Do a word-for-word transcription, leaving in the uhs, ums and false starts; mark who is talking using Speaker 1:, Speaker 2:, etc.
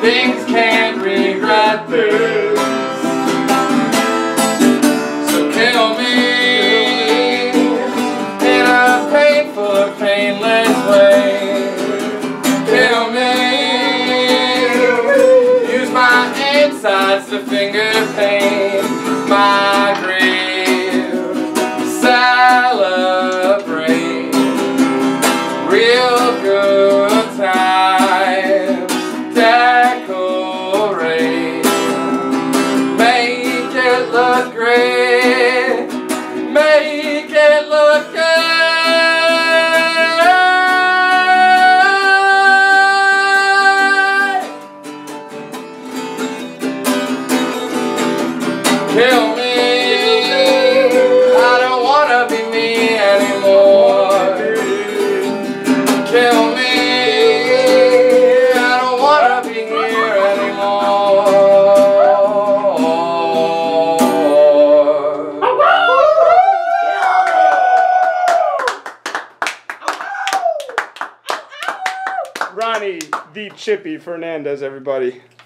Speaker 1: Things can't regret this. So kill me in a painful or painless way. Kill me. Use my insides to finger paint my grave. Celebrate real good times. Decorate. Make it look great. Make it look good. Kill me. I don't wanna be me anymore. Kill me. I don't wanna be here anymore.
Speaker 2: Ronny the Chippy Fernandez, everybody.